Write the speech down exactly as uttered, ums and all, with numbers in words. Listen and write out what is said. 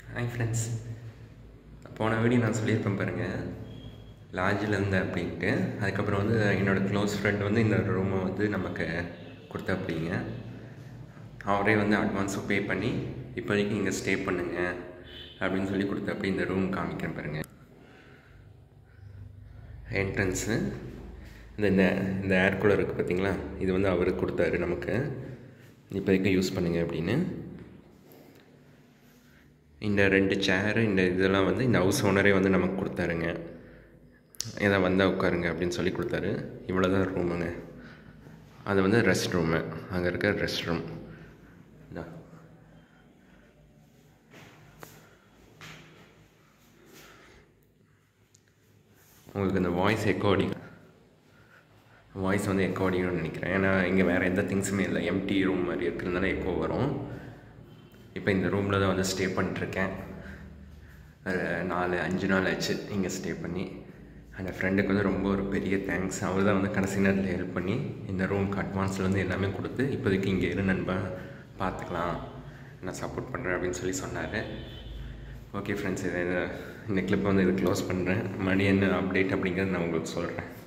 Hi friends, போன video நான் சொல்லியிருப்பேன் பாருங்கள், லாட்ஜில் இருந்தேன் அப்படின்ட்டு. அதுக்கப்புறம் வந்து என்னோடய க்ளோஸ் ஃப்ரெண்ட் வந்து இந்த ரூமை வந்து நமக்கு கொடுத்தா அப்படிங்க. அவரே வந்து அட்வான்ஸும் பே பண்ணி இப்போதைக்கு இங்கே ஸ்டே பண்ணுங்க அப்படின்னு சொல்லி கொடுத்தா அப்படி இந்த ரூம் காமிக்கிறேன் பாருங்கள். என்ட்ரன்ஸு இந்த இந்த இந்த ஏர் கூலர் இருக்குது பார்த்தீங்களா, இது வந்து அவருக்கு கொடுத்தாரு நமக்கு, இப்போதைக்கு யூஸ் பண்ணுங்க அப்படின்னு. இந்த ரெண்டு சேரு இந்த இதெல்லாம் வந்து இந்த ஹவுஸ் ஓனரே வந்து நமக்கு கொடுத்தாருங்க. ஏதாவது வந்தால் உட்காருங்க அப்படின்னு சொல்லி கொடுத்தாரு. இவ்வளோ தான் ரூமுங்க. அது வந்து ரெஸ்ட் ரூமு, அங்கே இருக்க ரெஸ்ட் ரூம் இதான். உங்களுக்கு இந்த வாய்ஸ் எக்கோ அடிக்கும், வாய்ஸ் வந்து எக்கோ அடிக்கணும்னு நினைக்கிறேன். ஏன்னா இங்கே வேறு எந்த திங்ஸுமே இல்லை, எம்டி ரூம் மாதிரி இருக்கிறதுனால எக்கோ வரும். இப்போ இந்த ரூமில் தான் வந்து ஸ்டே பண்ணிட்டுருக்கேன். நாலு அஞ்சு நாள் ஆச்சு இங்கே ஸ்டே பண்ணி. அந்த ஃப்ரெண்டுக்கு வந்து ரொம்ப ஒரு பெரிய தேங்க்ஸ். அவர் தான் வந்து கடைசி நேரத்தில் ஹெல்ப் பண்ணி இந்த ரூமுக்கு அட்வான்ஸில் வந்து எல்லாமே கொடுத்து இப்போதைக்கு இங்கே இரு நண்பா, பார்த்துக்கலாம், நான் சப்போர்ட் பண்ணுறேன் அப்படின்னு சொல்லி சொன்னார். ஓகே ஃப்ரெண்ட்ஸ், இதை இந்த கிளிப்பை வந்து இது க்ளோஸ் பண்ணுறேன். மணி என்ன அப்டேட் அப்படிங்கிறது நான் உங்களுக்கு சொல்கிறேன்.